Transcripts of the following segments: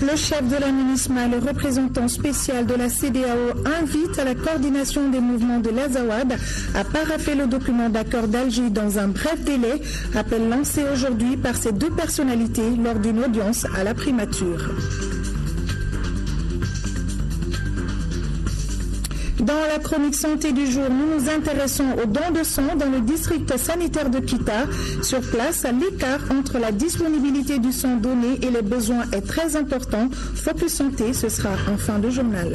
Le chef de la MINUSMA, le représentant spécial de la CEDEAO, invite à la coordination des mouvements de l'Azawad à parapher le document d'accord d'Alger dans un bref délai, appel lancé aujourd'hui par ces deux personnalités lors d'une audience à la primature. Dans la chronique santé du jour, nous nous intéressons aux dons de sang dans le district sanitaire de Kita. Sur place, l'écart entre la disponibilité du sang donné et les besoins est très important. Focus Santé, ce sera en fin de journal.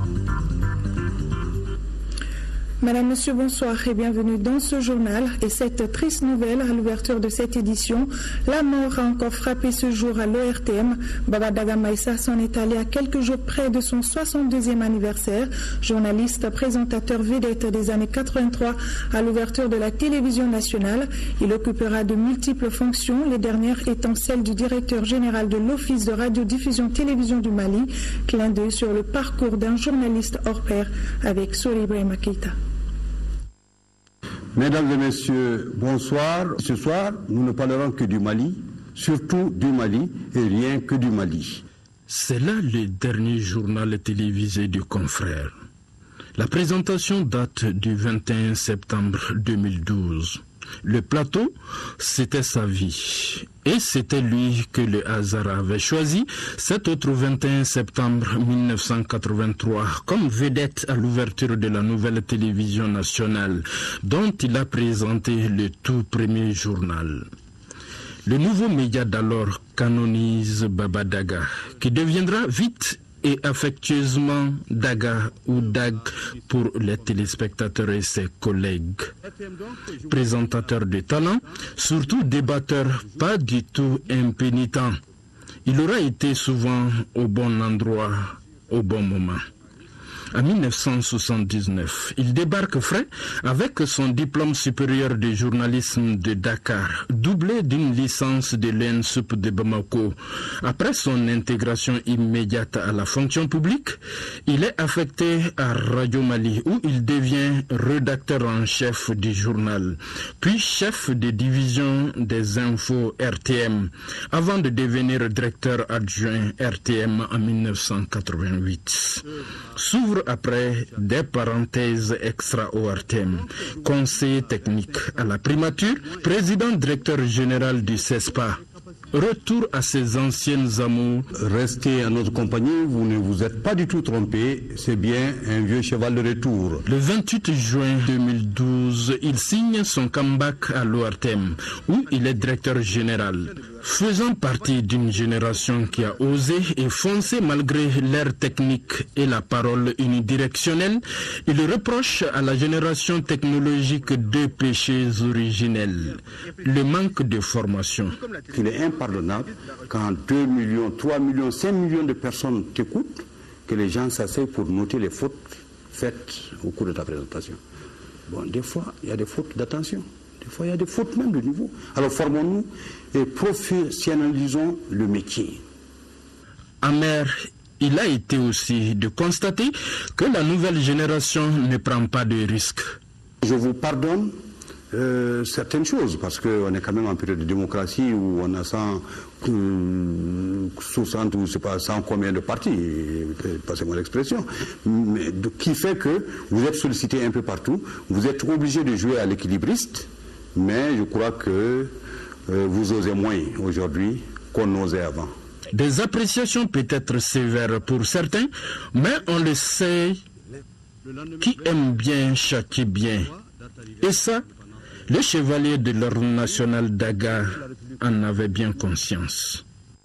Madame, Monsieur, bonsoir et bienvenue dans ce journal. Et cette triste nouvelle à l'ouverture de cette édition, la mort a encore frappé ce jour à l'ORTM. Baba Daga Maïssa s'en est allé à quelques jours près de son 62e anniversaire. Journaliste, présentateur vedette des années 83 à l'ouverture de la télévision nationale. Il occupera de multiples fonctions, les dernières étant celles du directeur général de l'Office de radiodiffusion télévision du Mali. Clin d'œil sur le parcours d'un journaliste hors pair avec Souri Ibrahima Keïta. Mesdames et messieurs, bonsoir. Ce soir, nous ne parlerons que du Mali, surtout du Mali et rien que du Mali. C'est là le dernier journal télévisé du confrère. La présentation date du 21 septembre 2012. Le plateau, c'était sa vie. Et c'était lui que le hasard avait choisi, cet autre 21 septembre 1983, comme vedette à l'ouverture de la nouvelle télévision nationale, dont il a présenté le tout premier journal. Le nouveau média d'alors canonise Baba Daga, qui deviendra vite et affectueusement Daga ou Dag pour les téléspectateurs et ses collègues. Présentateur de talent, surtout débatteur, pas du tout impénitent. Il aura été souvent au bon endroit, au bon moment. En 1979, il débarque frais avec son diplôme supérieur de journalisme de Dakar, doublé d'une licence de l'ENSUP de Bamako. Après son intégration immédiate à la fonction publique, il est affecté à Radio Mali où il devient rédacteur en chef du journal, puis chef de division des infos RTM, avant de devenir directeur adjoint RTM en 1988. S'ouvre après des parenthèses extra-ORTM, conseiller technique à la primature, président directeur général du CESPA. Retour à ses anciennes amours. Restez à notre compagnie, vous ne vous êtes pas du tout trompé, c'est bien un vieux cheval de retour. Le 28 juin 2012, il signe son comeback à l'ORTM, où il est directeur général. Faisant partie d'une génération qui a osé et foncé malgré l'air technique et la parole unidirectionnelle, il reproche à la génération technologique deux péchés originels. Le manque de formation. Il est impardonnable quand 2 millions, 3 millions, 5 millions de personnes t'écoutent, que les gens s'asseyent pour noter les fautes faites au cours de ta présentation. Bon, des fois, il y a des fautes d'attention. Des fois, il y a des fautes même de niveau. Alors, formons-nous et professionnalisons le métier. Amer, il a été aussi de constater que la nouvelle génération ne prend pas de risques. Je vous pardonne certaines choses, parce qu'on est quand même en période de démocratie où on a 60 ou je sais pas 100 combien de partis, passez-moi l'expression, qui fait que vous êtes sollicité un peu partout, vous êtes obligé de jouer à l'équilibriste, mais je crois que vous osez moins aujourd'hui qu'on osait avant. Des appréciations peut-être sévères pour certains, mais on le sait, qui aime bien châtie bien. Et ça, le chevalier de l'ordre national Daga en avait bien conscience.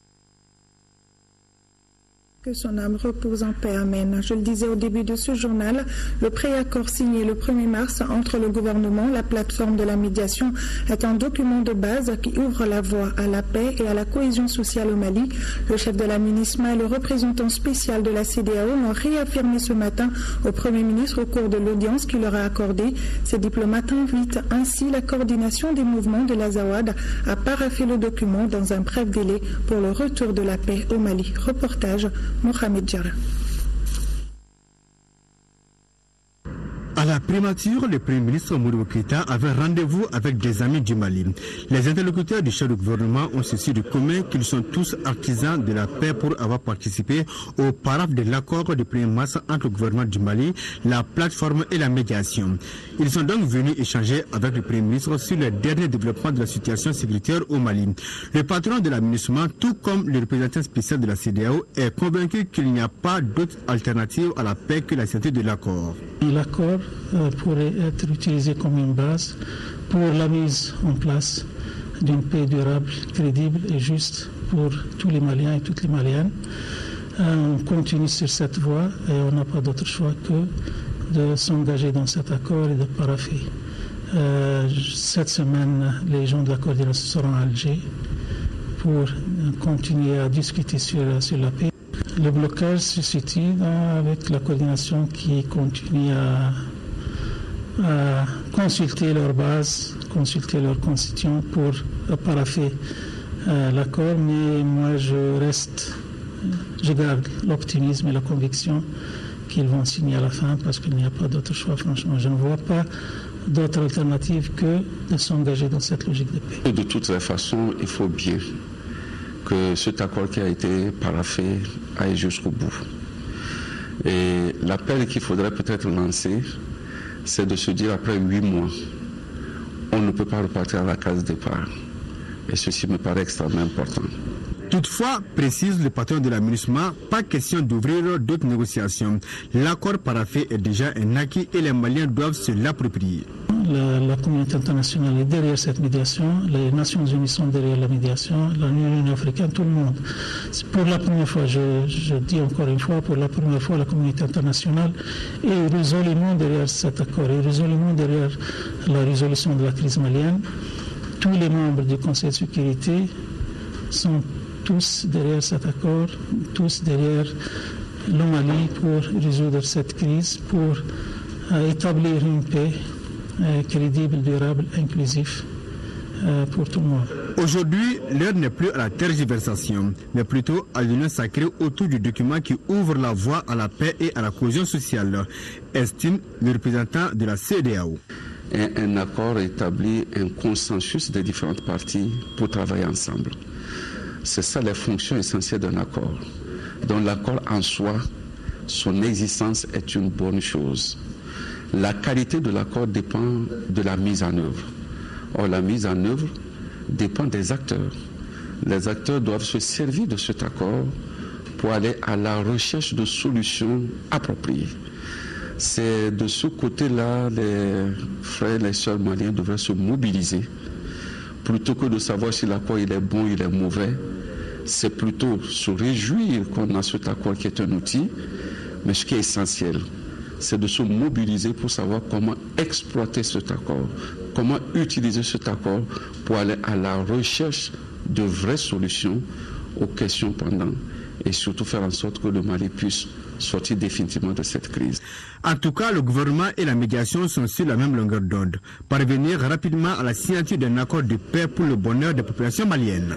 Que son âme repose en paix, amen. Je le disais au début de ce journal, le préaccord signé le 1er mars entre le gouvernement, la plateforme de la médiation, est un document de base qui ouvre la voie à la paix et à la cohésion sociale au Mali. Le chef de la MINUSMA et le représentant spécial de la CEDEAO l'ont réaffirmé ce matin au Premier ministre au cours de l'audience qu'il leur a accordée. Ces diplomates invitent ainsi la coordination des mouvements de l'Azawad à parapher le document dans un bref délai pour le retour de la paix au Mali. Reportage Mohamed Jara. À la primature, le Premier ministre Modibo Keïta avait rendez-vous avec des amis du Mali. Les interlocuteurs du chef du gouvernement ont ceci de commun qu'ils sont tous artisans de la paix pour avoir participé au paraphe de l'accord du 1er mars entre le gouvernement du Mali, la plateforme et la médiation. Ils sont donc venus échanger avec le Premier ministre sur les derniers développements de la situation sécuritaire au Mali. Le patron de l'aménagement, tout comme le représentant spécial de la CEDEAO, est convaincu qu'il n'y a pas d'autre alternative à la paix que la signature de l'accord. L'accord pourrait être utilisé comme une base pour la mise en place d'une paix durable, crédible et juste pour tous les Maliens et toutes les Maliennes. On continue sur cette voie et on n'a pas d'autre choix que de s'engager dans cet accord et de paraffer. Cette semaine, les gens de la coordination seront à Alger pour continuer à discuter sur la paix. Le blocage se situe avec la coordination qui continue à consulter leur base, consulter leurs constituants pour paraffer l'accord. Mais moi, je garde l'optimisme et la conviction qu'ils vont signer à la fin parce qu'il n'y a pas d'autre choix. Franchement, je ne vois pas d'autre alternative que de s'engager dans cette logique de paix. De toutes les façons, il faut bien que cet accord qui a été paraphé aille jusqu'au bout. Et l'appel qu'il faudrait peut-être lancer, c'est de se dire après 8 mois, on ne peut pas repartir à la case départ. Et ceci me paraît extrêmement important. Toutefois, précise le patron de l'aménagement, pas question d'ouvrir d'autres négociations. L'accord paraphé est déjà un acquis et les Maliens doivent se l'approprier. La communauté internationale est derrière cette médiation, les Nations Unies sont derrière la médiation, l'Union africaine, tout le monde. Pour la première fois, je dis encore une fois, pour la première fois, la communauté internationale est résolument derrière cet accord, est résolument derrière la résolution de la crise malienne. Tous les membres du Conseil de sécurité sont tous derrière cet accord, tous derrière le Mali pour résoudre cette crise, pour établir une paix crédible, durable, inclusif pour tout le monde. Aujourd'hui, l'heure n'est plus à la tergiversation, mais plutôt à l'union sacrée autour du document qui ouvre la voie à la paix et à la cohésion sociale, estime le représentant de la CEDEAO. Un accord établit un consensus des différentes parties pour travailler ensemble. C'est ça les fonctions essentielles d'un accord. Donc l'accord en soi, son existence est une bonne chose. La qualité de l'accord dépend de la mise en œuvre. Or, la mise en œuvre dépend des acteurs. Les acteurs doivent se servir de cet accord pour aller à la recherche de solutions appropriées. C'est de ce côté-là, les frères et les sœurs maliens devraient se mobiliser. Plutôt que de savoir si l'accord il est bon ou il est mauvais, c'est plutôt se réjouir qu'on a cet accord qui est un outil, mais ce qui est essentiel, c'est de se mobiliser pour savoir comment exploiter cet accord, comment utiliser cet accord pour aller à la recherche de vraies solutions aux questions pendantes et surtout faire en sorte que le Mali puisse sortir définitivement de cette crise. En tout cas, le gouvernement et la médiation sont sur la même longueur d'onde. Parvenir rapidement à la signature d'un accord de paix pour le bonheur des populations maliennes.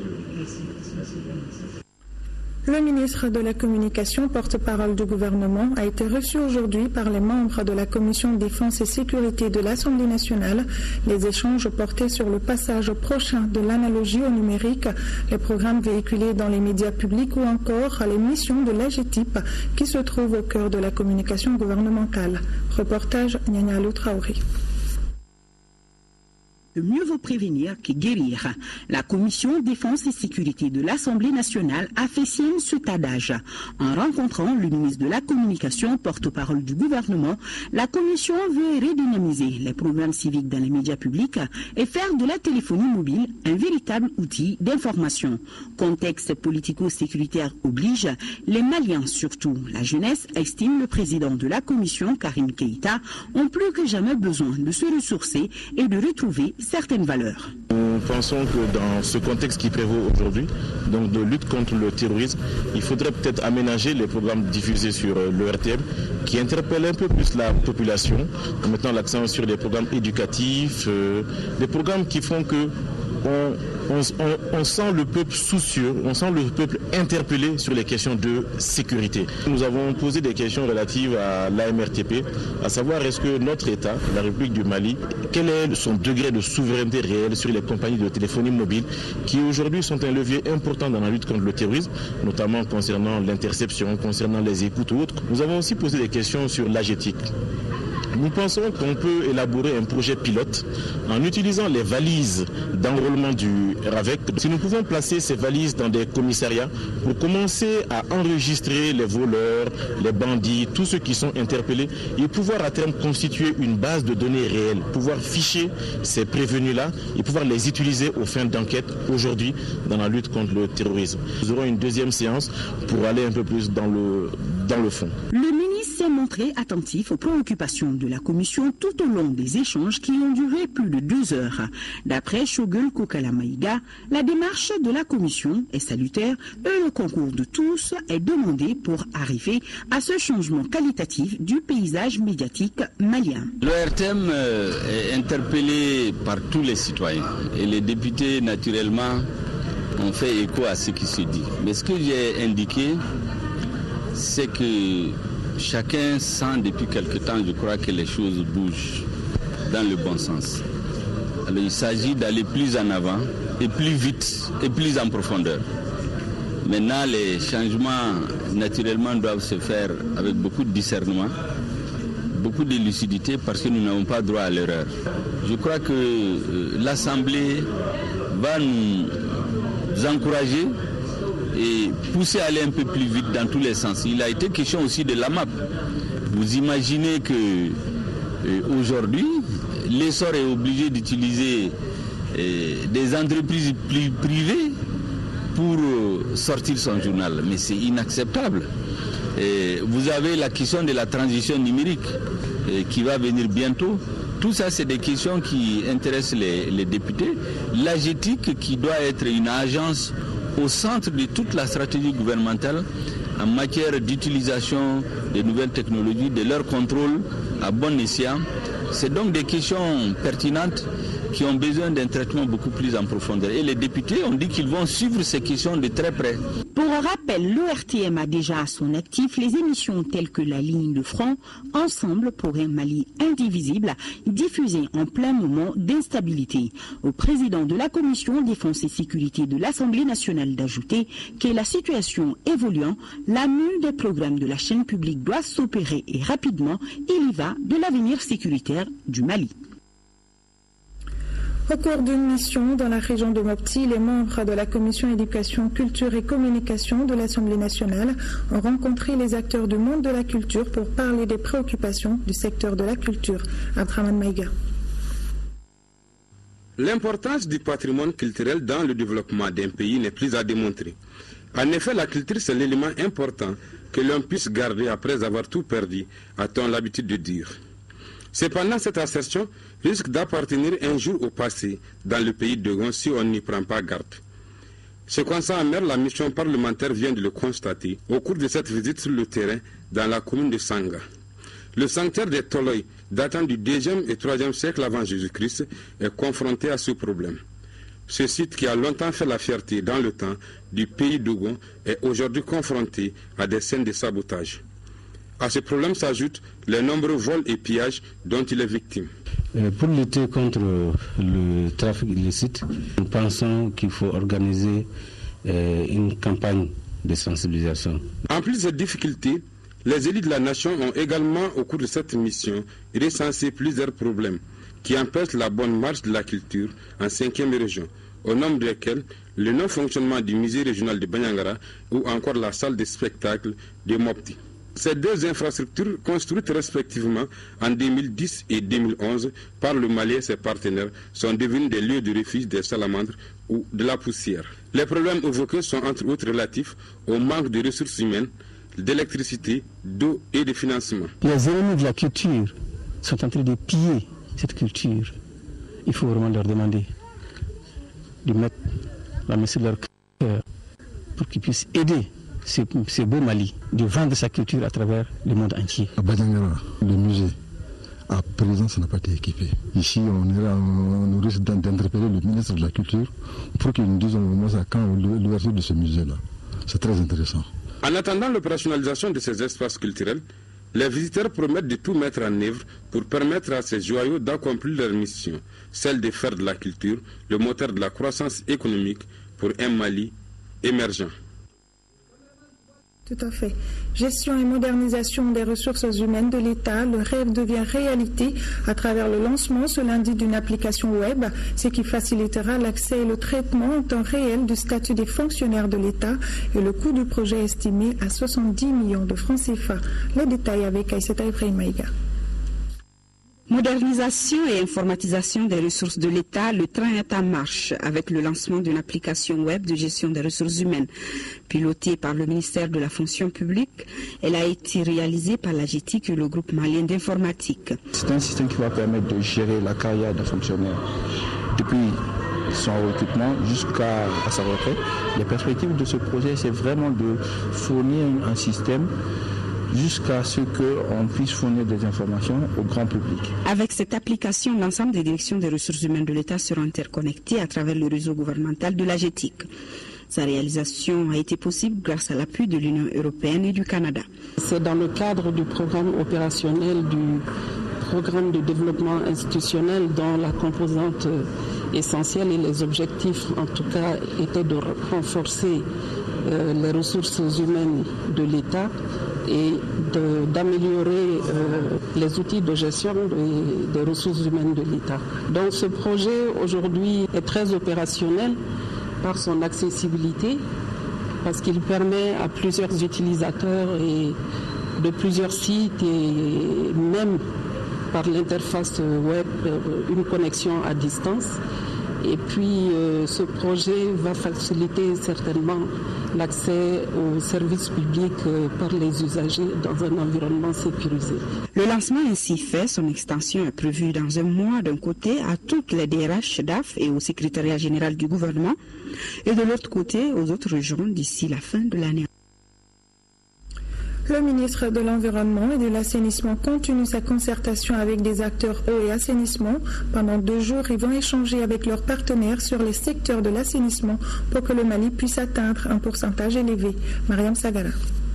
Le ministre de la Communication, porte-parole du gouvernement, a été reçu aujourd'hui par les membres de la Commission Défense et Sécurité de l'Assemblée nationale. Les échanges portaient sur le passage prochain de l'analogie au numérique, les programmes véhiculés dans les médias publics ou encore les missions de l'AGETIP qui se trouvent au cœur de la communication gouvernementale. Reportage Nyanyalou Traoré. Mieux vaut prévenir que guérir. La Commission Défense et Sécurité de l'Assemblée nationale a fait sienne cet adage. En rencontrant le ministre de la Communication, porte-parole du gouvernement, la Commission veut redynamiser les programmes civiques dans les médias publics et faire de la téléphonie mobile un véritable outil d'information. Contexte politico-sécuritaire oblige, les Maliens, surtout la jeunesse, estime le président de la Commission, Karim Keïta, ont plus que jamais besoin de se ressourcer et de retrouver certaines valeurs. Nous pensons que dans ce contexte qui prévaut aujourd'hui, donc de lutte contre le terrorisme, il faudrait peut-être aménager les programmes diffusés sur le RTM qui interpellent un peu plus la population, en mettant l'accent sur des programmes éducatifs, des programmes qui font que on sent le peuple soucieux, on sent le peuple interpellé sur les questions de sécurité. Nous avons posé des questions relatives à l'AMRTP, à savoir est-ce que notre État, la République du Mali, quel est son degré de souveraineté réelle sur les compagnies de téléphonie mobile qui aujourd'hui sont un levier important dans la lutte contre le terrorisme, notamment concernant l'interception, concernant les écoutes ou autres. Nous avons aussi posé des questions sur l'AGETIC. Nous pensons qu'on peut élaborer un projet pilote en utilisant les valises d'enrôlement du RAVEC. Si nous pouvons placer ces valises dans des commissariats pour commencer à enregistrer les voleurs, les bandits, tous ceux qui sont interpellés et pouvoir à terme constituer une base de données réelle, pouvoir ficher ces prévenus-là et pouvoir les utiliser aux fins d'enquête aujourd'hui dans la lutte contre le terrorisme. Nous aurons une deuxième séance pour aller un peu plus dans le fond. Le ministre s'est montré attentif aux préoccupations de la commission tout au long des échanges qui ont duré plus de 2 heures. D'après Shogul Kokalamaïga, la démarche de la commission est salutaire et le concours de tous est demandé pour arriver à ce changement qualitatif du paysage médiatique malien. L'ORTM est interpellé par tous les citoyens et les députés naturellement ont fait écho à ce qui se dit. Mais ce que j'ai indiqué, c'est que chacun sent depuis quelque temps, je crois, que les choses bougent dans le bon sens. Alors, il s'agit d'aller plus en avant et plus vite et plus en profondeur. Maintenant, les changements, naturellement, doivent se faire avec beaucoup de discernement, beaucoup de lucidité, parce que nous n'avons pas droit à l'erreur. Je crois que l'Assemblée va nous encourager et pousser à aller un peu plus vite dans tous les sens. Il a été question aussi de l'AMAP. Vous imaginez que aujourd'hui, l'essor est obligé d'utiliser des entreprises privées pour sortir son journal. Mais c'est inacceptable. Vous avez la question de la transition numérique qui va venir bientôt. Tout ça, c'est des questions qui intéressent les députés. L'AGETIC, qui doit être une agence au centre de toute la stratégie gouvernementale en matière d'utilisation des nouvelles technologies, de leur contrôle à bon escient. C'est donc des questions pertinentes qui ont besoin d'un traitement beaucoup plus en profondeur. Et les députés ont dit qu'ils vont suivre ces questions de très près. Pour rappel, l'ORTM a déjà à son actif les émissions telles que la ligne de front, Ensemble pour un Mali indivisible, diffusée en plein moment d'instabilité. Au président de la Commission Défense et Sécurité de l'Assemblée nationale d'ajouter que la situation évoluant, la mue des programmes de la chaîne publique doit s'opérer et rapidement. Il y va de l'avenir sécuritaire du Mali. Au cours d'une mission dans la région de Mopti, les membres de la Commission éducation, culture et communication de l'Assemblée nationale ont rencontré les acteurs du monde de la culture pour parler des préoccupations du secteur de la culture. Abdraman Maïga. L'importance du patrimoine culturel dans le développement d'un pays n'est plus à démontrer. En effet, la culture, c'est l'élément important que l'on puisse garder après avoir tout perdu, a-t-on l'habitude de dire. Cependant, cette assertion risque d'appartenir un jour au passé dans le pays de Gon si on n'y prend pas garde. Ce constat amer, la mission parlementaire vient de le constater au cours de cette visite sur le terrain dans la commune de Sanga. Le sanctuaire des Toloy, datant du 2e et 3e siècle avant Jésus-Christ, est confronté à ce problème. Ce site qui a longtemps fait la fierté dans le temps du pays d'Ogon est aujourd'hui confronté à des scènes de sabotage. À ce problème s'ajoutent les nombreux vols et pillages dont il est victime. Pour lutter contre le trafic illicite, nous pensons qu'il faut organiser une campagne de sensibilisation. En plus de ces difficultés, les élites de la nation ont également, au cours de cette mission, recensé plusieurs problèmes qui empêchent la bonne marche de la culture en 5e région, au nombre desquels le non-fonctionnement du musée régional de Banyangara ou encore la salle de spectacle de Mopti. Ces deux infrastructures, construites respectivement en 2010 et 2011 par le Mali et ses partenaires, sont devenues des lieux de refuge des salamandres ou de la poussière. Les problèmes évoqués sont entre autres relatifs au manque de ressources humaines, d'électricité, d'eau et de financement. Les ennemis de la culture sont en train de piller cette culture. Il faut vraiment leur demander de mettre la main sur leur cœur pour qu'ils puissent aider ce beau Mali de vendre sa culture à travers le monde entier. À Banyangara, le musée À présent, ça n'a pas été équipé. Ici, on risque d'interpeller le ministre de la Culture pour qu'il nous dise au moment quand l'ouverture de ce musée-là. C'est très intéressant. En attendant l'opérationnalisation de ces espaces culturels, les visiteurs promettent de tout mettre en œuvre pour permettre à ces joyaux d'accomplir leur mission, celle de faire de la culture le moteur de la croissance économique pour un Mali émergent. Tout à fait. Gestion et modernisation des ressources humaines de l'État, le rêve devient réalité à travers le lancement ce lundi d'une application web, ce qui facilitera l'accès et le traitement en temps réel du statut des fonctionnaires de l'État et le coût du projet estimé à 70 millions de francs CFA. Les détails avec Aïssata Ibrahim Maïga. Modernisation et informatisation des ressources de l'État, le train est en marche avec le lancement d'une application web de gestion des ressources humaines. Pilotée par le ministère de la fonction publique, elle a été réalisée par l'AGETIC et le groupe malien d'informatique. C'est un système qui va permettre de gérer la carrière d'un fonctionnaire depuis son recrutement jusqu'à sa retraite. Les perspectives de ce projet, c'est vraiment de fournir un système jusqu'à ce qu'on puisse fournir des informations au grand public. Avec cette application, l'ensemble des directions des ressources humaines de l'État seront interconnectées à travers le réseau gouvernemental de l'AGETIC. Sa réalisation a été possible grâce à l'appui de l'Union européenne et du Canada. C'est dans le cadre du programme opérationnel du programme de développement institutionnel dont la composante essentielle et les objectifs en tout cas étaient de renforcer les ressources humaines de l'État et d'améliorer les outils de gestion des ressources humaines de l'État. Donc ce projet aujourd'hui est très opérationnel par son accessibilité, parce qu'il permet à plusieurs utilisateurs et de plusieurs sites et même par l'interface web une connexion à distance. Et puis ce projet va faciliter certainement l'accès aux services publics par les usagers dans un environnement sécurisé. Le lancement ainsi fait, son extension est prévue dans un mois d'un côté à toutes les DRH, DAF et au secrétariat général du gouvernement et de l'autre côté aux autres régions d'ici la fin de l'année. Le ministre de l'Environnement et de l'Assainissement continue sa concertation avec des acteurs eau et assainissement. Pendant 2 jours, ils vont échanger avec leurs partenaires sur les secteurs de l'assainissement pour que le Mali puisse atteindre un pourcentage élevé. Mariam Sagara.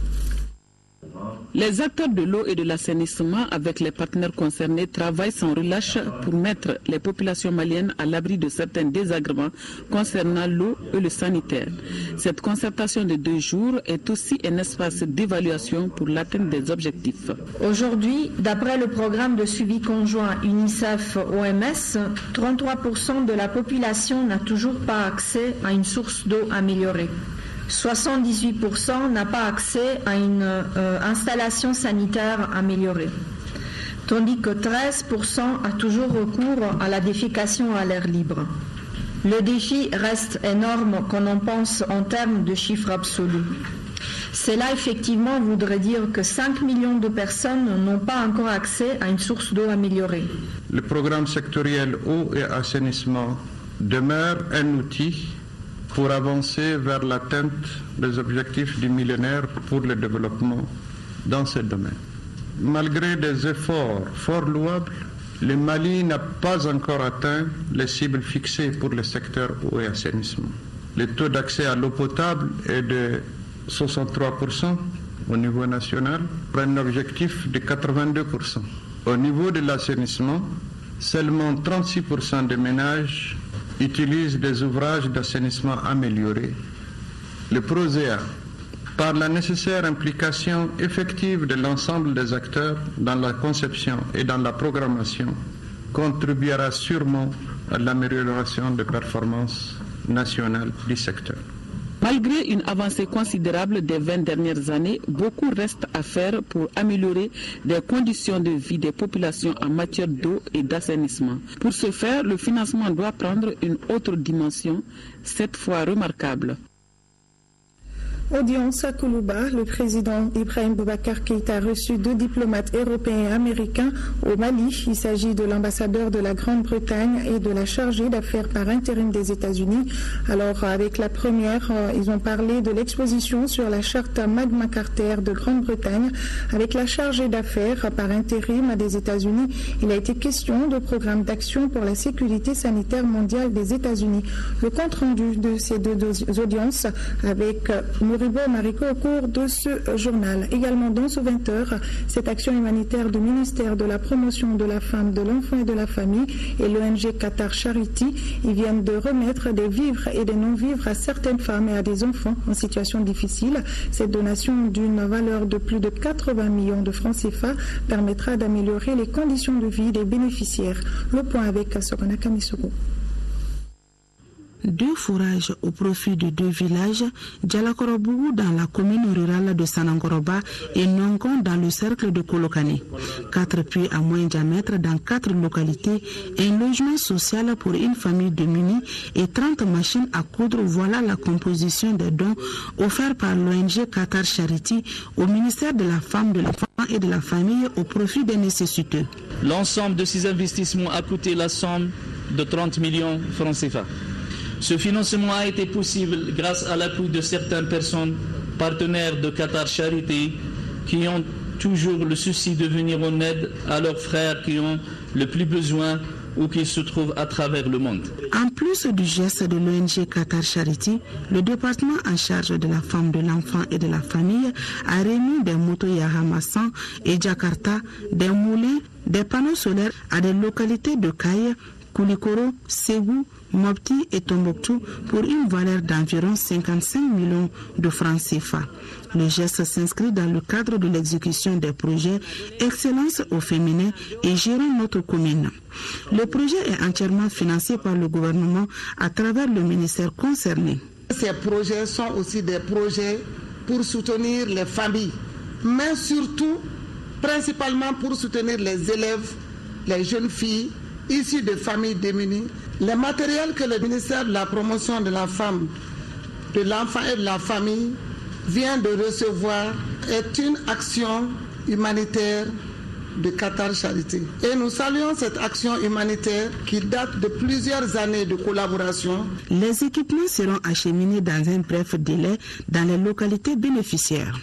Les acteurs de l'eau et de l'assainissement avec les partenaires concernés travaillent sans relâche pour mettre les populations maliennes à l'abri de certains désagréments concernant l'eau et le sanitaire. Cette concertation de 2 jours est aussi un espace d'évaluation pour l'atteinte des objectifs. Aujourd'hui, d'après le programme de suivi conjoint UNICEF-OMS, 33% de la population n'a toujours pas accès à une source d'eau améliorée. 78% n'a pas accès à une installation sanitaire améliorée, tandis que 13% a toujours recours à la défécation à l'air libre. Le défi reste énorme quand on pense en termes de chiffres absolus. Cela effectivement voudrait dire que 5 millions de personnes n'ont pas encore accès à une source d'eau améliorée. Le programme sectoriel eau et assainissement demeure un outil pour avancer vers l'atteinte des objectifs du millénaire pour le développement dans ce domaine. Malgré des efforts fort louables, le Mali n'a pas encore atteint les cibles fixées pour le secteur eau et assainissement. Le taux d'accès à l'eau potable est de 63% au niveau national, pour un objectif de 82%. Au niveau de l'assainissement, seulement 36% des ménages utilisent des ouvrages d'assainissement améliorés. Le PROSEA, par la nécessaire implication effective de l'ensemble des acteurs dans la conception et dans la programmation, contribuera sûrement à l'amélioration des performances nationales du secteur. Malgré une avancée considérable des 20 dernières années, beaucoup reste à faire pour améliorer les conditions de vie des populations en matière d'eau et d'assainissement. Pour ce faire, le financement doit prendre une autre dimension, cette fois remarquable. Audience à Koulouba, le président Ibrahim Boubacar Keïta a reçu 2 diplomates européens et américains au Mali. Il s'agit de l'ambassadeur de la Grande-Bretagne et de la chargée d'affaires par intérim des États-Unis. Alors, avec la première, ils ont parlé de l'exposition sur la charte Magna Carta de Grande-Bretagne. Avec la chargée d'affaires par intérim des États-Unis, il a été question de programme d'action pour la sécurité sanitaire mondiale des États-Unis. Le compte-rendu de ces 2 audiences avec Moribo Mariko au cours de ce journal. Également dans ce 20h, cette action humanitaire du ministère de la promotion de la femme, de l'enfant et de la famille et l'ONG Qatar Charity, ils viennent de remettre des vivres et des non-vivres à certaines femmes et à des enfants en situation difficile. Cette donation d'une valeur de plus de 80 millions de francs CFA permettra d'améliorer les conditions de vie des bénéficiaires. Le point avec Sokona Kamisoko. 2 fourrages au profit de 2 villages, Djalakorobougou dans la commune rurale de Sanangoroba et Nongon dans le cercle de Kolokane. 4 puits à moins diamètre dans 4 localités, un logement social pour une famille démunie et 30 machines à coudre. Voilà la composition des dons offerts par l'ONG Qatar Charity au ministère de la Femme, de l'Enfant et de la Famille au profit des nécessiteux. L'ensemble de ces investissements a coûté la somme de 30 millions francs CFA. Ce financement a été possible grâce à l'appui de certaines personnes partenaires de Qatar Charity qui ont toujours le souci de venir en aide à leurs frères qui ont le plus besoin ou qui se trouvent à travers le monde. En plus du geste de l'ONG Qatar Charity, le département en charge de la femme, de l'enfant et de la famille a remis des motos Yamaha 100 et Jakarta, des moulins, des panneaux solaires à des localités de Kaye, Koulikoro, Ségou, Mopti et Tombouctou pour une valeur d'environ 55 millions de francs CFA. Le geste s'inscrit dans le cadre de l'exécution des projets Excellence au féminin et Gérons notre commune. Le projet est entièrement financé par le gouvernement à travers le ministère concerné. Ces projets sont aussi des projets pour soutenir les familles, mais surtout, principalement pour soutenir les élèves, les jeunes filles issus de familles démunies. Le matériel que le ministère de la promotion de la femme, de l'enfant et de la famille vient de recevoir est une action humanitaire de Qatar Charity. Et nous saluons cette action humanitaire qui date de plusieurs années de collaboration. Les équipements seront acheminés dans un bref délai dans les localités bénéficiaires.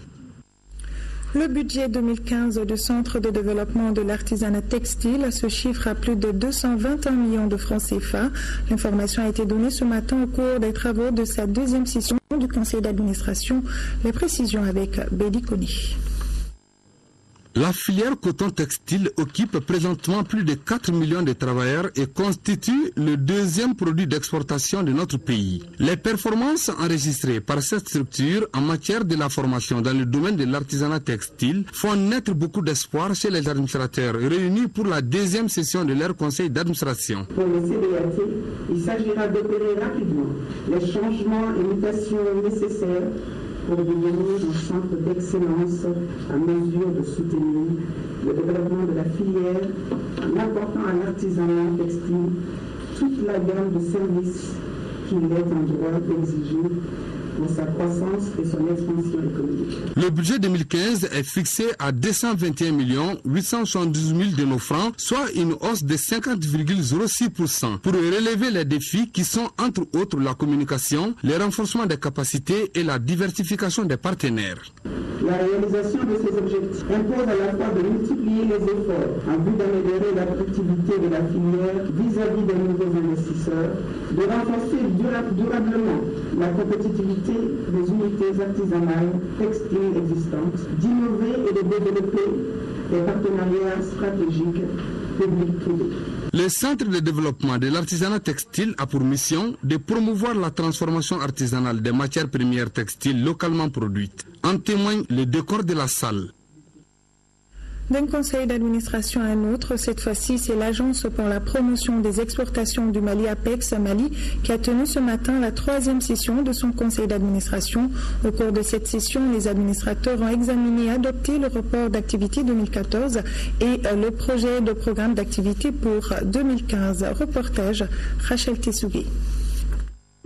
Le budget 2015 du Centre de développement de l'artisanat textile se chiffre à plus de 221 millions de francs CFA. L'information a été donnée ce matin au cours des travaux de sa 2e session du conseil d'administration. Les précisions avec Bédi Koni. La filière coton textile occupe présentement plus de 4 millions de travailleurs et constitue le 2e produit d'exportation de notre pays. Les performances enregistrées par cette structure en matière de la formation dans le domaine de l'artisanat textile font naître beaucoup d'espoir chez les administrateurs réunis pour la 2e session de leur conseil d'administration. Pour le CDAT, il s'agira d'opérer rapidement les changements et mutations nécessaires pour devenir un centre d'excellence à mesure de soutenir le développement de la filière en apportant à l'artisanat textile toute la gamme de services qu'il est en droit d'exiger pour sa croissance et son expansion économique. Le budget 2015 est fixé à 221 872 000 de nos francs, soit une hausse de 50,06% pour relever les défis qui sont entre autres la communication, le renforcement des capacités et la diversification des partenaires. La réalisation de ces objectifs impose à la fois de multiplier les efforts en vue d'améliorer l'attractivité de la filière vis-à-vis des nouveaux investisseurs, de renforcer durablement la compétitivité des unités artisanales textiles existantes, d'innover et de développer des partenariats stratégiques publics-privés. Le Centre de développement de l'artisanat textile a pour mission de promouvoir la transformation artisanale des matières premières textiles localement produites. En témoigne le décor de la salle. D'un conseil d'administration à un autre, cette fois-ci, c'est l'Agence pour la promotion des exportations du Mali, APEX Mali, qui a tenu ce matin la 3e session de son conseil d'administration. Au cours de cette session, les administrateurs ont examiné et adopté le rapport d'activité 2014 et le projet de programme d'activité pour 2015. Reportage Rachel Tessougui.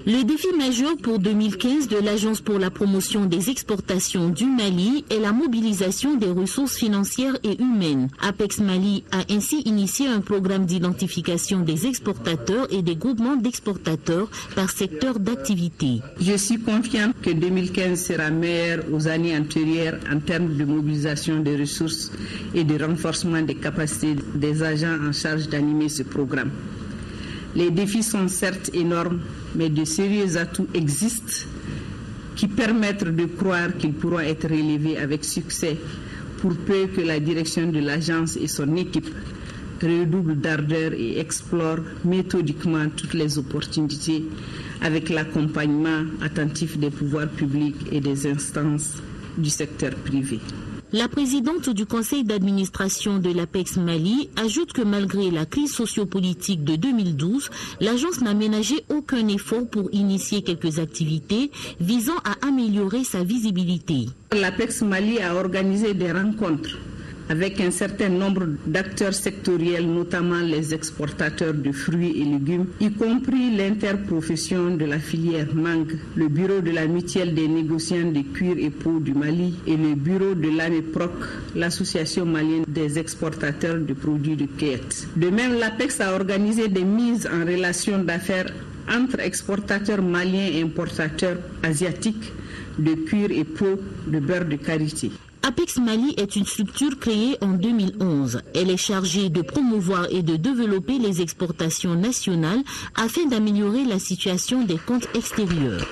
Le défi majeur pour 2015 de l'Agence pour la promotion des exportations du Mali est la mobilisation des ressources financières et humaines. Apex Mali a ainsi initié un programme d'identification des exportateurs et des groupements d'exportateurs par secteur d'activité. Je suis confiante que 2015 sera meilleur aux années antérieures en termes de mobilisation des ressources et de renforcement des capacités des agents en charge d'animer ce programme. Les défis sont certes énormes, mais de sérieux atouts existent qui permettent de croire qu'ils pourront être relevés avec succès pour peu que la direction de l'agence et son équipe redoublent d'ardeur et explorent méthodiquement toutes les opportunités avec l'accompagnement attentif des pouvoirs publics et des instances du secteur privé. La présidente du conseil d'administration de l'Apex Mali ajoute que malgré la crise sociopolitique de 2012, l'agence n'a ménagé aucun effort pour initier quelques activités visant à améliorer sa visibilité. L'Apex Mali a organisé des rencontres avec un certain nombre d'acteurs sectoriels, notamment les exportateurs de fruits et légumes, y compris l'interprofession de la filière mangue, le bureau de la mutuelle des négociants de cuir et peau du Mali et le bureau de l'AMEPROC, l'association malienne des exportateurs de produits de cueillette. De même, l'APEX a organisé des mises en relation d'affaires entre exportateurs maliens et importateurs asiatiques de cuir et peau de beurre de karité. Apex Mali est une structure créée en 2011. Elle est chargée de promouvoir et de développer les exportations nationales afin d'améliorer la situation des comptes extérieurs.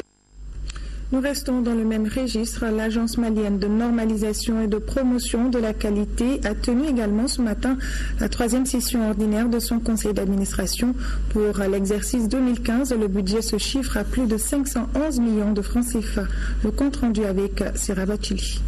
Nous restons dans le même registre. L'Agence malienne de normalisation et de promotion de la qualité a tenu également ce matin la 3e session ordinaire de son conseil d'administration. Pour l'exercice 2015, le budget se chiffre à plus de 511 millions de francs CFA. Le compte rendu avec Sera Bachili.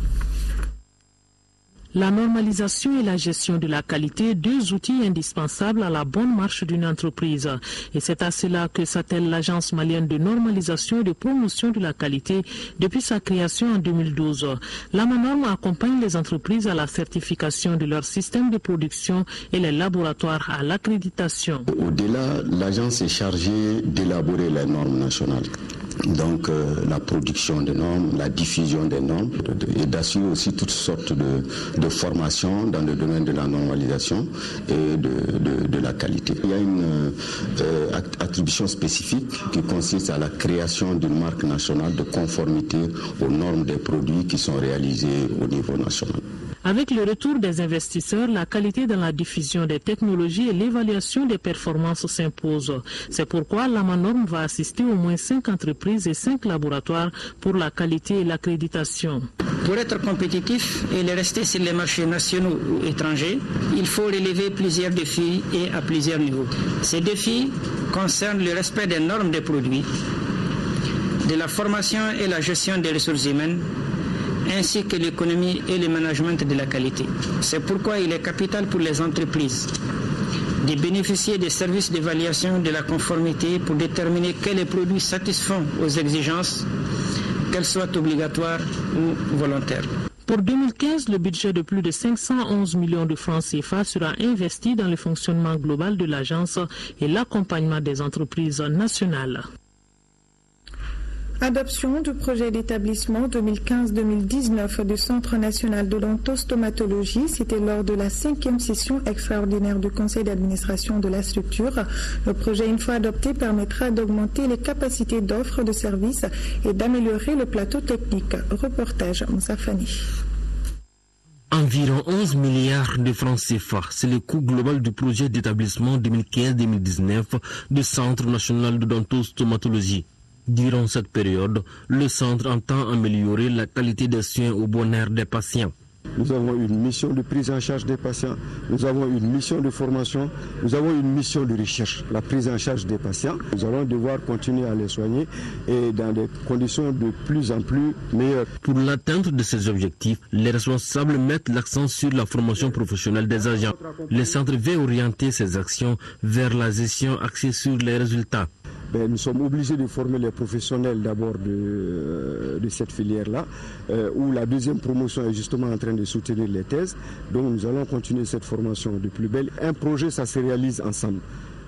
La normalisation et la gestion de la qualité, deux outils indispensables à la bonne marche d'une entreprise. Et c'est à cela que s'attelle l'Agence malienne de normalisation et de promotion de la qualité depuis sa création en 2012. La norme accompagne les entreprises à la certification de leur système de production et les laboratoires à l'accréditation. Au-delà, l'agence est chargée d'élaborer les normes nationales. Donc la production des normes, la diffusion des normes et d'assurer aussi toutes sortes de formations dans le domaine de la normalisation et de la qualité. Il y a une attribution spécifique qui consiste à la création d'une marque nationale de conformité aux normes des produits qui sont réalisés au niveau national. Avec le retour des investisseurs, la qualité dans la diffusion des technologies et l'évaluation des performances s'imposent. C'est pourquoi l'AMANORM va assister au moins 5 entreprises et 5 laboratoires pour la qualité et l'accréditation. Pour être compétitif et rester sur les marchés nationaux ou étrangers, il faut relever plusieurs défis et à plusieurs niveaux. Ces défis concernent le respect des normes des produits, de la formation et la gestion des ressources humaines, ainsi que l'économie et le management de la qualité. C'est pourquoi il est capital pour les entreprises de bénéficier des services d'évaluation de la conformité pour déterminer quels produits satisfont aux exigences, qu'elles soient obligatoires ou volontaires. Pour 2015, le budget de plus de 511 millions de francs CFA sera investi dans le fonctionnement global de l'agence et l'accompagnement des entreprises nationales. Adoption du projet d'établissement 2015-2019 du Centre national d'odontostomatologie, c'était lors de la 5e session extraordinaire du conseil d'administration de la structure. Le projet, une fois adopté, permettra d'augmenter les capacités d'offre de services et d'améliorer le plateau technique. Reportage Moussa Fani. Environ 11 milliards de francs CFA, c'est le coût global du projet d'établissement 2015-2019 du Centre national d'odontostomatologie. Durant cette période, le centre entend améliorer la qualité des soins au bonheur des patients. Nous avons une mission de prise en charge des patients, nous avons une mission de formation, nous avons une mission de recherche, la prise en charge des patients. Nous allons devoir continuer à les soigner et dans des conditions de plus en plus meilleures. Pour l'atteinte de ces objectifs, les responsables mettent l'accent sur la formation professionnelle des agents. Le centre veut orienter ses actions vers la gestion axée sur les résultats. Nous sommes obligés de former les professionnels d'abord de cette filière-là, où la deuxième promotion est justement en train de soutenir les thèses. Donc nous allons continuer cette formation de plus belle. Un projet, ça se réalise ensemble.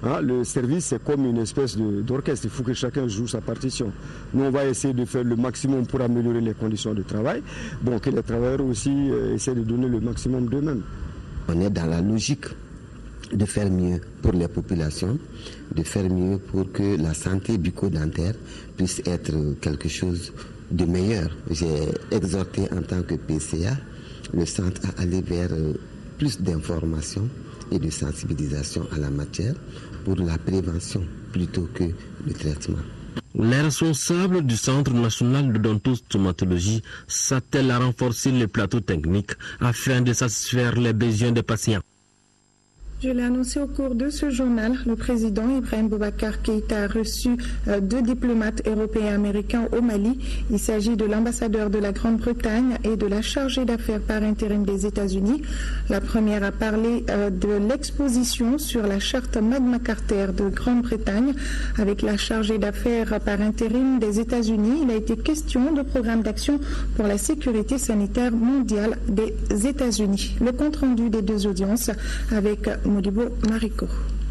Le service, c'est comme une espèce d'orchestre. Il faut que chacun joue sa partition. Nous, on va essayer de faire le maximum pour améliorer les conditions de travail. Bon, que les travailleurs aussi essaient de donner le maximum d'eux-mêmes. On est dans la logique de faire mieux pour les populations, de faire mieux pour que la santé bucco-dentaire puisse être quelque chose de meilleur. J'ai exhorté en tant que PCA le centre à aller vers plus d'informations et de sensibilisation à la matière pour la prévention plutôt que le traitement. Les responsables du Centre national de dentostomatologie s'attellent à renforcer les plateaux techniques afin de satisfaire les besoins des patients. Je l'ai annoncé au cours de ce journal, le président Ibrahim Boubacar Keïta a reçu 2 diplomates européens et américains au Mali. Il s'agit de l'ambassadeur de la Grande-Bretagne et de la chargée d'affaires par intérim des États-Unis. La première a parlé de l'exposition sur la charte Magna Carta de Grande-Bretagne avec la chargée d'affaires par intérim des États-Unis. Il a été question de programme d'action pour la sécurité sanitaire mondiale des États-Unis. Le compte-rendu des 2 audiences avec Modibo Mariko.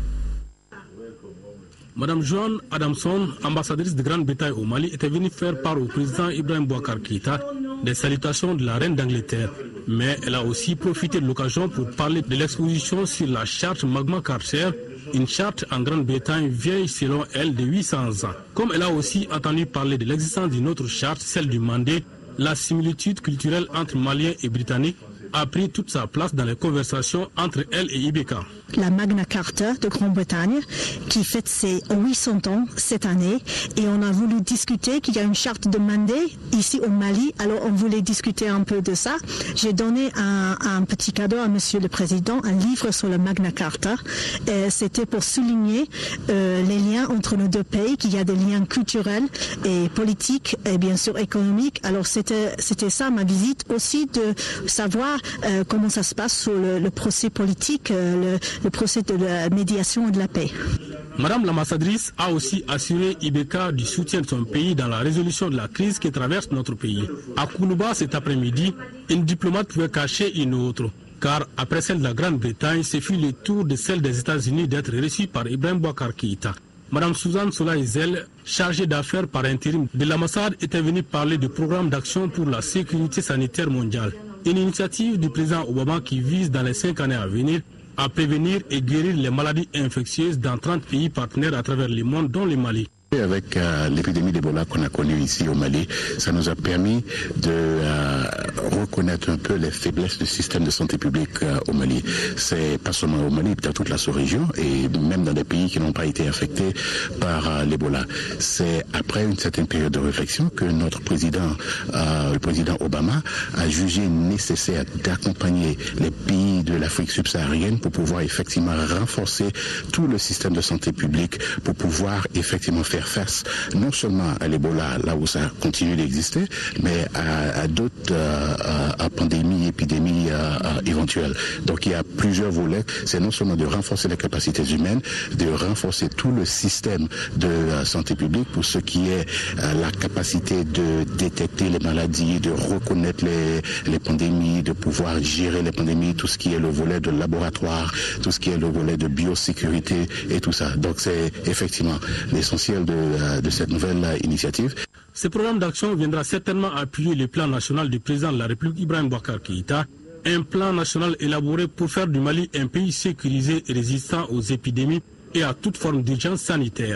Madame Joan Adamson, ambassadrice de Grande-Bretagne au Mali, était venue faire part au président Ibrahim Boubacar Keïta des salutations de la reine d'Angleterre. Mais elle a aussi profité de l'occasion pour parler de l'exposition sur la charte Magna Carta, une charte en Grande-Bretagne vieille selon elle de 800 ans. Comme elle a aussi entendu parler de l'existence d'une autre charte, celle du Mandé, la similitude culturelle entre Maliens et Britanniques a pris toute sa place dans les conversations entre elle et Ibeka. La Magna Carta de Grande-Bretagne qui fête ses 800 ans cette année et on a voulu discuter qu'il y a une charte de Mandé ici au Mali, alors on voulait discuter un peu de ça. J'ai donné un petit cadeau à Monsieur le Président, un livre sur la Magna Carta. C'était pour souligner les liens entre nos 2 pays, qu'il y a des liens culturels et politiques et bien sûr économiques. Alors c'était ça ma visite aussi, de savoir comment ça se passe sur le procès politique, le procès de la médiation et de la paix. Madame l'ambassadrice a aussi assuré Ibeka du soutien de son pays dans la résolution de la crise qui traverse notre pays. À Koulouba cet après-midi, une diplomate pouvait cacher une autre. Car après celle de la Grande-Bretagne, ce fut le tour de celle des États-Unis d'être reçue par Ibrahim Boubacar Keïta. Madame Suzanne Sola-Ezel, chargée d'affaires par intérim de l'ambassade, était venue parler du programme d'action pour la sécurité sanitaire mondiale. Une initiative du président Obama qui vise dans les 5 années à venir à prévenir et guérir les maladies infectieuses dans 30 pays partenaires à travers le monde, dont le Mali. Avec l'épidémie d'Ebola qu'on a connue ici au Mali, ça nous a permis de reconnaître un peu les faiblesses du système de santé publique au Mali. C'est pas seulement au Mali, dans toute la sous-région et même dans des pays qui n'ont pas été affectés par l'Ebola. C'est après une certaine période de réflexion que notre président, le président Obama, a jugé nécessaire d'accompagner les pays de l'Afrique subsaharienne pour pouvoir effectivement renforcer tout le système de santé publique, pour pouvoir effectivement faire face non seulement à l'Ebola, là où ça continue d'exister, mais à d'autres pandémies, épidémies éventuelles. Donc il y a plusieurs volets. C'est non seulement de renforcer les capacités humaines, de renforcer tout le système de santé publique pour ce qui est la capacité de détecter les maladies, de reconnaître les pandémies, de pouvoir gérer les pandémies, tout ce qui est le volet de laboratoire, tout ce qui est le volet de biosécurité et tout ça. Donc c'est effectivement l'essentiel de cette nouvelle initiative. Ce programme d'action viendra certainement appuyer le plan national du président de la République Ibrahim Boubacar Keïta, un plan national élaboré pour faire du Mali un pays sécurisé et résistant aux épidémies et à toute forme d'urgence sanitaire.